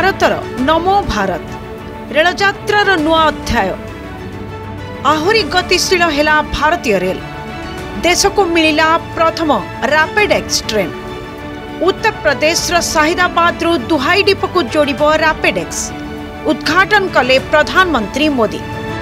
भारतर नमो Bharat rail यात्रार नुआ अध्याय आहुरी गतिशील हेला भारतीय रेल देश को मिलिला प्रथम rapid X train Uttar Pradesh Sahibabad रु दुहाई डिपो को जोड़िबो रैपिड एक्स उद्घाटन कले प्रधानमंत्री Modi.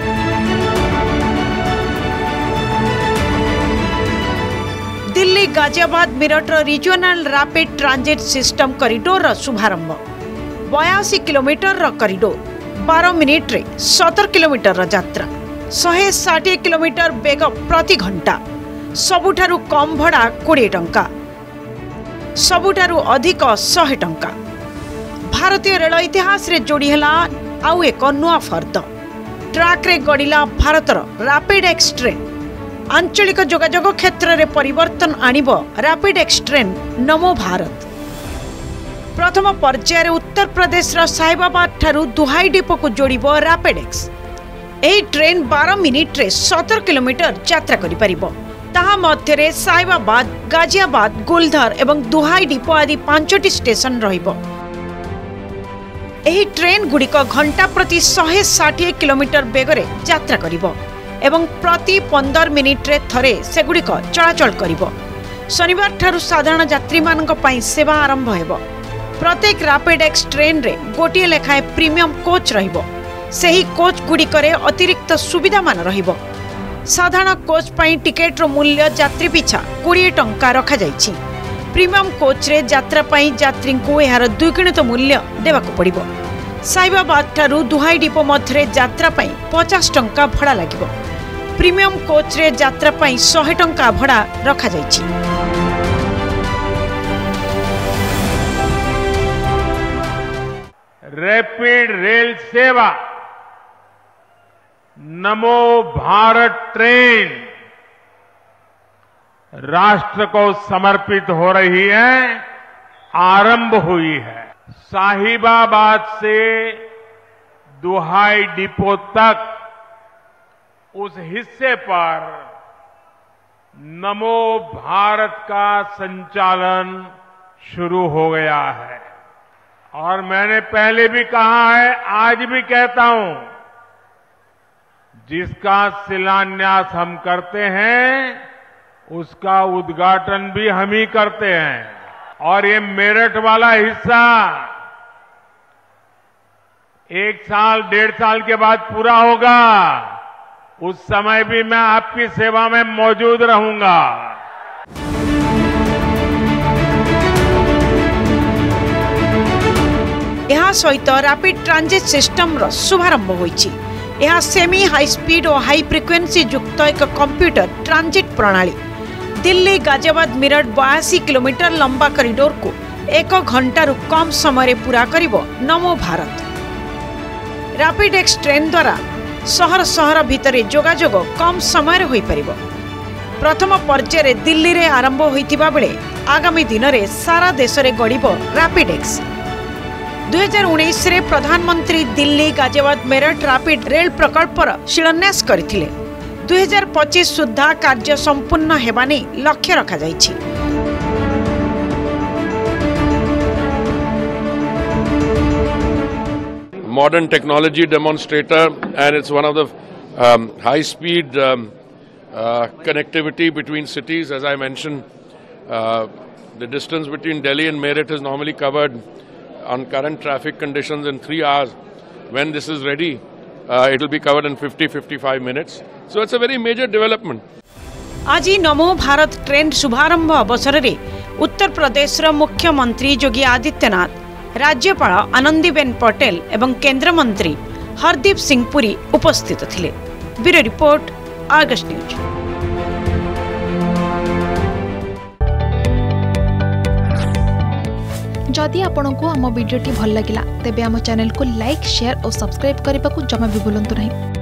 Delhi Ghaziabad Meerut regional rapid transit system corridor शुभारंभ 82 किलोमीटर कॉरिडोर 12 मिनिट रे 17 किलोमीटर यात्रा 160 किलोमीटर बेग प्रति घंटा सबुठारु कम भड़ा 20 टंका सबुठारु अधिक 100 टंका। भारतीय रेल इतिहास रे जोड़ी हला आउ एक नुआ फर्द ट्रैक रे गड़िला भारतर रैपिड एक्स ट्रेन आंचलिक जोगाजोग क्षेत्र में परिवर्तन आनिब रैपिड एक्स ट्रेन नमो भारत प्रथम पर्यायर उत्तर प्रदेश साहिबाबाद ठारू दुहाई डिपो को जोड़िब रैपिड एक्स एही ट्रेन 12 मिनिट रे 17 किलोमीटर यात्रा करि परिबो ताहा मध्यरे साहिबाबाद गाजियाबाद गुलधर एवं दुहाई डिपो आदि 5टी स्टेशन रहिबो। एही ट्रेन गुड़िक घंटा प्रति 160 किलोमीटर बेगरे यात्रा करिबो एवं प्रति 15 मिनिट रे थरे सेगुड़िक चलाचल करिबो। शनिवार ठारू साधारण यात्री मानक पई सेवा आरंभ हेबो। प्रत्येक रैपिड एक्स ट्रेन रे गोटिए लेखाए प्रीमियम कोच रहिबो। सेही कोच गुड़िकरे अतिरिक्त सुविधा मान रहिबो। साधारण कोच पई टिकेट रो मूल्य यात्री पिछा 20 टंका रखा जाइछि। प्रीमियम कोच रे यात्रा पई यात्री को एहार द्विगुणित मूल्य देबाक पड़िबो। साहिबाबाद ठारू दुहाई डिपो मध्यरे यात्रा पई 50 टंका भड़ा लागिबो। प्रीमियम कोच रे यात्रा पई 100 टंका भड़ा रखा जाइछि। रैपिड रेल सेवा नमो भारत ट्रेन राष्ट्र को समर्पित हो रही है, आरंभ हुई है। साहिबाबाद से दुहाई डिपो तक उस हिस्से पर नमो भारत का संचालन शुरू हो गया है और मैंने पहले भी कहा है, आज भी कहता हूं, जिसका शिलान्यास हम करते हैं उसका उद्घाटन भी हम ही करते हैं। और ये मेरठ वाला हिस्सा 1 साल 1.5 साल के बाद पूरा होगा, उस समय भी मैं आपकी सेवा में मौजूद रहूंगा। यह सहित रैपिड ट्रांजिट सिस्टम रो शुभारंभ होईछि। यह सेमी हाई स्पीड और हाई फ्रिक्वेंसी युक्त एक कंप्यूटर ट्रांजिट प्रणाली दिल्ली गाजियाबाद मेरठ 82 किलोमीटर लंबा कॉरिडोर को 1 घंटा कम समय पूरा करिबो नमो भारत। रैपिड एक्स ट्रेन द्वारा शहर शहर भितर जोगाजोग कम समय होई परिबो। प्रथम पर्यायर दिल्ली रे आरंभ होइतिबा बेले आगामी दिन में सारा देश में गड़िबो रैपिड एक्स। 2019 रे प्रधानमंत्री दिल्ली गाजियाबाद मेरठ रैपिड रेल प्रकल्पर शिलान्यास करथिले। 2025 सुद्धा कार्य संपूर्ण हेबा नै लक्ष्य रखा जाइछि। Modern technology demonstrator, and it's one of the high speed connectivity between cities. As I mentioned, the distance between Delhi and Meerut is normally covered on current traffic conditions in 3 hours. When this is ready, it will be covered in 50-55 minutes. So it's a very major development. आज नमो Bharat train शुभारंभ अवसर में उत्तर प्रदेश मुख्यमंत्री योगी आदित्यनाथ, राज्यपाल आनंदीबेन पटेल एवं केंद्र मंत्री हरदीप सिंह पुरी उपस्थित थिले। Bureau report, Argus news. जदि आपंक आम भिडी भल लगा तेब आम चैनल को लाइक, शेयर और सब्सक्राइब करने को जमा भी भूलु नहीं।